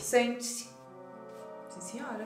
Sente-se. Sim, senhora.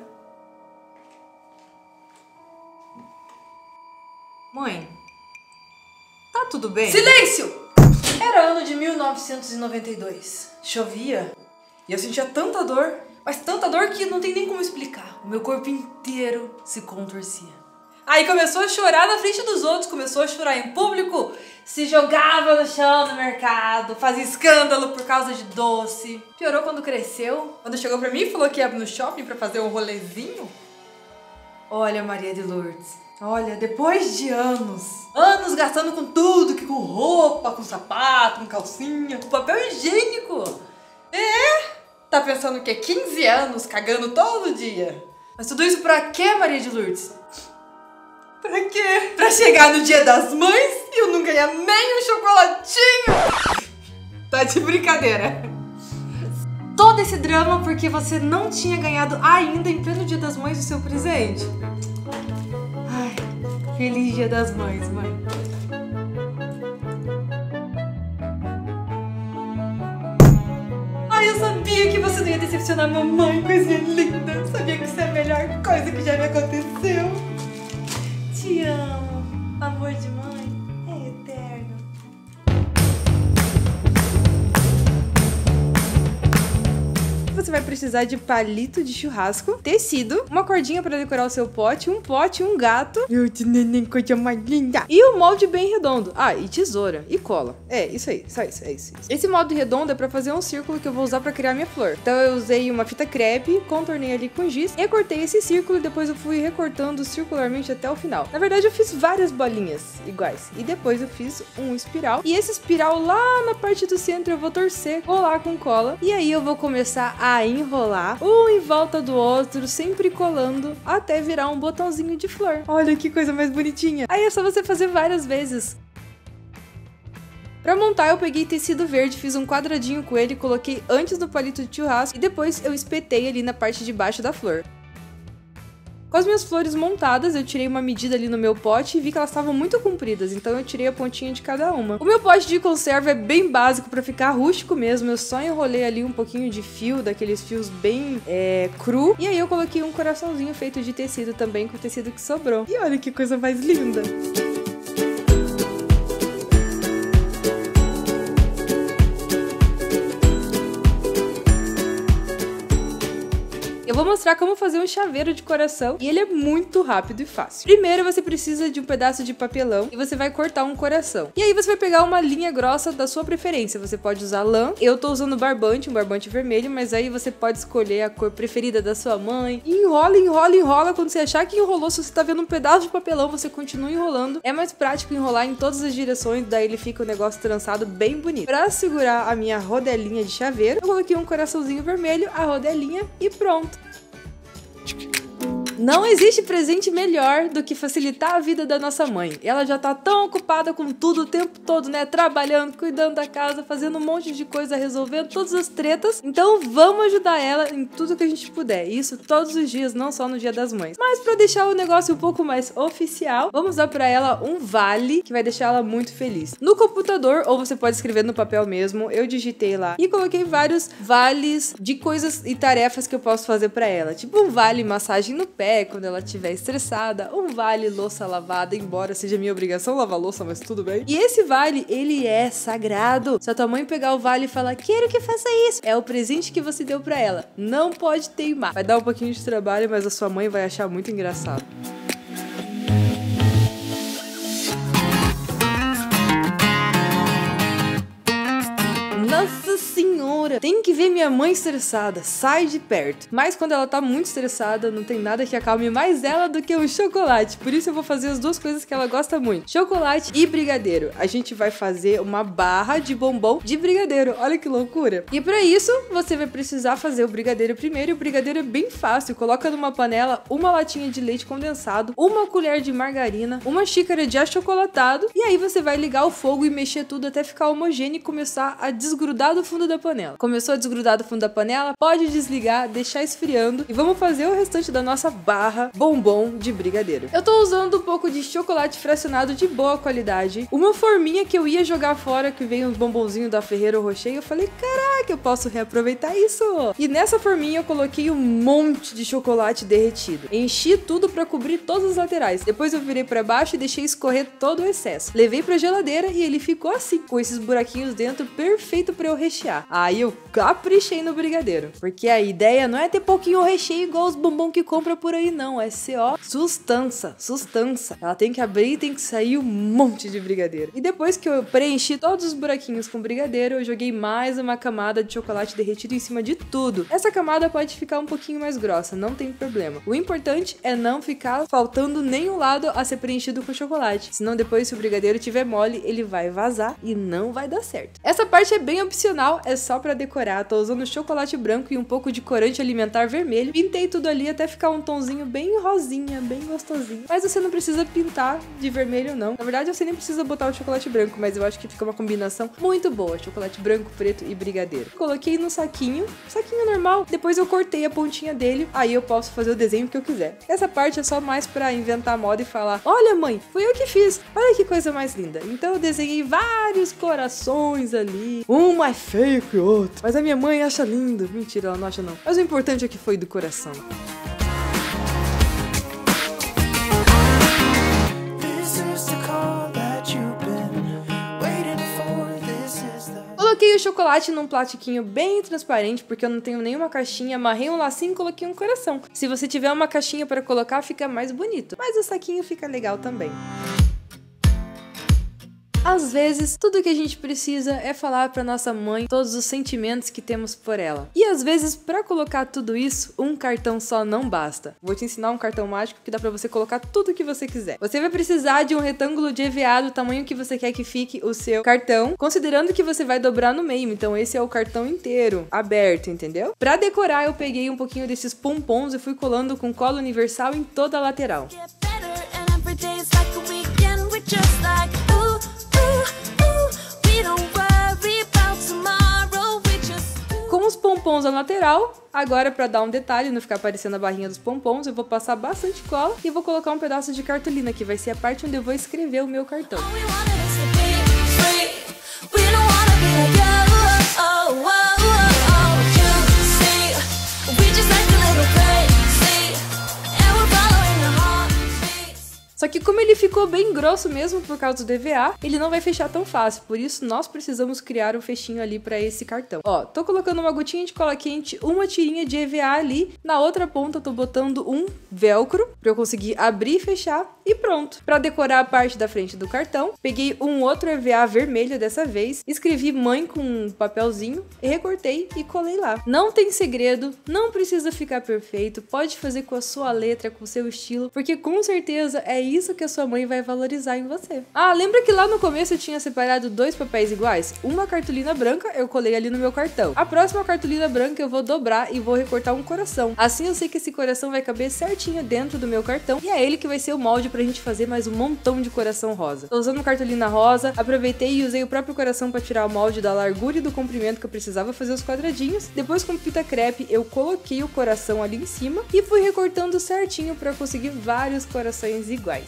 Mãe, tá tudo bem? Silêncio! Era ano de 1992. Chovia e eu sentia tanta dor, mas tanta dor que não tem nem como explicar. O meu corpo inteiro se contorcia. Aí começou a chorar na frente dos outros, começou a chorar em público, se jogava no chão no mercado, fazia escândalo por causa de doce. Piorou quando cresceu, quando chegou pra mim e falou que ia no shopping pra fazer um rolezinho. Olha, Maria de Lourdes, olha, depois de anos gastando com tudo, que com roupa, com sapato, com calcinha, com papel higiênico. Tá pensando que é 15 anos cagando todo dia. Mas tudo isso pra quê, Maria de Lourdes? Pra quê? Pra chegar no Dia das Mães e eu não ganhar nem um chocolatinho? Tá de brincadeira. Todo esse drama porque você não tinha ganhado ainda em pleno Dia das Mães o seu presente? Ai, feliz Dia das Mães, mãe. Ai, eu sabia que você não ia decepcionar a mamãe, coisinha linda. Eu sabia que isso é a melhor coisa que já me aconteceu. Te amo, amor de mãe é eterno. Você vai precisar de palito de churrasco, tecido, uma cordinha para decorar o seu pote, um gato, neném, coisa mais linda, e um molde bem redondo. Ah, e tesoura, e cola. É, isso aí, só isso, é isso. Esse molde redondo é para fazer um círculo que eu vou usar para criar minha flor. Então eu usei uma fita crepe, contornei ali com giz, recortei esse círculo e depois eu fui recortando circularmente até o final. Na verdade eu fiz várias bolinhas iguais, e depois eu fiz um espiral, e esse espiral lá na parte do centro eu vou torcer, colar com cola, e aí eu vou começar a enrolar um em volta do outro, sempre colando até virar um botãozinho de flor. Olha que coisa mais bonitinha. Aí é só você fazer várias vezes. Pra montar eu peguei tecido verde, fiz um quadradinho com ele, coloquei antes no palito de churrasco e depois eu espetei ali na parte de baixo da flor. Com as minhas flores montadas, eu tirei uma medida ali no meu pote e vi que elas estavam muito compridas, então eu tirei a pontinha de cada uma. O meu pote de conserva é bem básico pra ficar rústico mesmo, eu só enrolei ali um pouquinho de fio, daqueles fios bem cru, e aí eu coloquei um coraçãozinho feito de tecido também, com o tecido que sobrou. E olha que coisa mais linda! Eu vou mostrar como fazer um chaveiro de coração e ele é muito rápido e fácil. Primeiro você precisa de um pedaço de papelão e você vai cortar um coração. E aí você vai pegar uma linha grossa da sua preferência. Você pode usar lã, eu tô usando barbante, um barbante vermelho, mas aí você pode escolher a cor preferida da sua mãe. E enrola, enrola, enrola. Quando você achar que enrolou, se você tá vendo um pedaço de papelão, você continua enrolando. É mais prático enrolar em todas as direções, daí ele fica o negócio trançado bem bonito. Pra segurar a minha rodelinha de chaveiro, eu coloquei um coraçãozinho vermelho, a rodelinha e pronto. Não existe presente melhor do que facilitar a vida da nossa mãe. Ela já tá tão ocupada com tudo o tempo todo, né? Trabalhando, cuidando da casa, fazendo um monte de coisa, resolvendo todas as tretas. Então vamos ajudar ela em tudo que a gente puder. Isso todos os dias, não só no Dia das Mães. Mas pra deixar o negócio um pouco mais oficial, vamos dar pra ela um vale que vai deixar ela muito feliz. No computador, ou você pode escrever no papel mesmo, eu digitei lá e coloquei vários vales de coisas e tarefas que eu posso fazer pra ela. Tipo um vale massagem no pé, quando ela estiver estressada, um vale louça lavada, embora seja minha obrigação lavar louça, mas tudo bem. E esse vale, ele é sagrado. Se a tua mãe pegar o vale e falar, quero que faça isso, é o presente que você deu pra ela. Não pode teimar. Vai dar um pouquinho de trabalho, mas a sua mãe vai achar muito engraçado. Nossa senhora, tem que ver minha mãe estressada, sai de perto. Mas quando ela tá muito estressada, não tem nada que acalme mais ela do que um chocolate. Por isso eu vou fazer as duas coisas que ela gosta muito, chocolate e brigadeiro. A gente vai fazer uma barra de bombom de brigadeiro, olha que loucura. E pra isso, você vai precisar fazer o brigadeiro primeiro, e o brigadeiro é bem fácil. Coloca numa panela uma latinha de leite condensado, uma colher de margarina, uma xícara de achocolatado, e aí você vai ligar o fogo e mexer tudo até ficar homogêneo e começar a desgrudar do do fundo da panela. Começou a desgrudar do fundo da panela, pode desligar, deixar esfriando e vamos fazer o restante da nossa barra bombom de brigadeiro. Eu tô usando um pouco de chocolate fracionado de boa qualidade, uma forminha que eu ia jogar fora que veio uns bombonzinhos da Ferrero Rocher e eu falei, caraca, eu posso reaproveitar isso. E nessa forminha eu coloquei um monte de chocolate derretido. Enchi tudo pra cobrir todas as laterais. Depois eu virei pra baixo e deixei escorrer todo o excesso. Levei pra geladeira e ele ficou assim, com esses buraquinhos dentro, perfeito pra eu rechear. Aí eu caprichei no brigadeiro, porque a ideia não é ter pouquinho recheio igual os bombom que compra por aí não, é ser ó, sustância. Ela tem que abrir e tem que sair um monte de brigadeiro. E depois que eu preenchi todos os buraquinhos com brigadeiro, eu joguei mais uma camada de chocolate derretido em cima de tudo. Essa camada pode ficar um pouquinho mais grossa, não tem problema. O importante é não ficar faltando nenhum lado a ser preenchido com chocolate, senão depois se o brigadeiro tiver mole, ele vai vazar e não vai dar certo. Essa parte é bem opcional, é só pra decorar. Tô usando chocolate branco e um pouco de corante alimentar vermelho. Pintei tudo ali até ficar um tonzinho bem rosinha, bem gostosinho. Mas você não precisa pintar de vermelho não. Na verdade você nem precisa botar o chocolate branco, mas eu acho que fica uma combinação muito boa, chocolate branco, preto e brigadeiro. Coloquei no saquinho normal, depois eu cortei a pontinha dele, aí eu posso fazer o desenho que eu quiser. Essa parte é só mais pra inventar moda e falar, olha mãe, fui eu que fiz, olha que coisa mais linda. Então eu desenhei vários corações ali, um mais feio que o outro, mas a minha mãe acha lindo. Mentira, ela não acha não, mas o importante é que foi do coração. Coloquei o chocolate num plastiquinho bem transparente, porque eu não tenho nenhuma caixinha, amarrei um lacinho e coloquei um coração. Se você tiver uma caixinha para colocar, fica mais bonito, mas o saquinho fica legal também. Às vezes, tudo que a gente precisa é falar pra nossa mãe todos os sentimentos que temos por ela. E às vezes, pra colocar tudo isso, um cartão só não basta. Vou te ensinar um cartão mágico que dá pra você colocar tudo o que você quiser. Você vai precisar de um retângulo de EVA do tamanho que você quer que fique o seu cartão, considerando que você vai dobrar no meio, então esse é o cartão inteiro, aberto, entendeu? Pra decorar, eu peguei um pouquinho desses pompons e fui colando com cola universal em toda a lateral. Com os pompons na lateral, agora para dar um detalhe, não ficar aparecendo a barrinha dos pompons, eu vou passar bastante cola e vou colocar um pedaço de cartolina, que vai ser a parte onde eu vou escrever o meu cartão. Só que como ele ficou bem grosso mesmo por causa do EVA, ele não vai fechar tão fácil, por isso nós precisamos criar um fechinho ali para esse cartão. Ó, tô colocando uma gotinha de cola quente, uma tirinha de EVA ali, na outra ponta tô botando um velcro para eu conseguir abrir e fechar e pronto. Para decorar a parte da frente do cartão, peguei um outro EVA vermelho dessa vez, escrevi mãe com um papelzinho, recortei e colei lá. Não tem segredo, não precisa ficar perfeito, pode fazer com a sua letra, com o seu estilo, porque com certeza é isso que a sua mãe vai valorizar em você. Ah, lembra que lá no começo eu tinha separado 2 papéis iguais? Uma cartolina branca eu colei ali no meu cartão. A próxima cartolina branca eu vou dobrar e vou recortar um coração. Assim eu sei que esse coração vai caber certinho dentro do meu cartão e é ele que vai ser o molde pra gente fazer mais um montão de coração rosa. Tô usando cartolina rosa, aproveitei e usei o próprio coração pra tirar o molde da largura e do comprimento que eu precisava fazer os quadradinhos. Depois com fita crepe eu coloquei o coração ali em cima e fui recortando certinho pra conseguir vários corações iguais.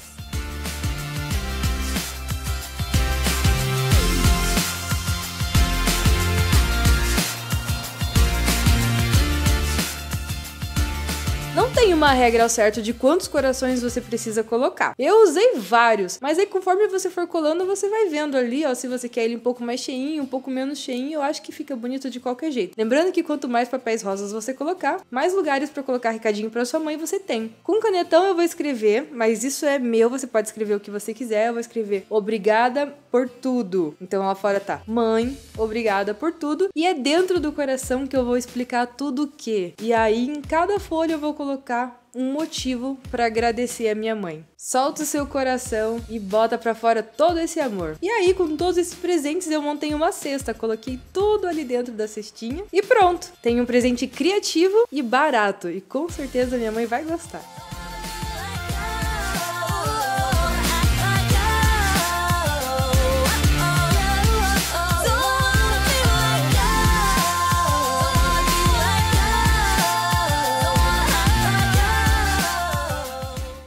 Não tem uma regra ao certo de quantos corações você precisa colocar. Eu usei vários, mas aí conforme você for colando, você vai vendo ali, ó, se você quer ele um pouco mais cheinho, um pouco menos cheinho, eu acho que fica bonito de qualquer jeito. Lembrando que quanto mais papéis rosas você colocar, mais lugares para colocar recadinho para sua mãe você tem. Com canetão eu vou escrever, mas isso é meu, você pode escrever o que você quiser, eu vou escrever obrigada por tudo. Então lá fora tá, mãe, obrigada por tudo, e é dentro do coração que eu vou explicar tudo o que. E aí em cada folha eu vou colocar um motivo para agradecer a minha mãe. Solta o seu coração e bota pra fora todo esse amor. E aí, com todos esses presentes, eu montei uma cesta, coloquei tudo ali dentro da cestinha e pronto. Tem um presente criativo e barato, e com certeza minha mãe vai gostar.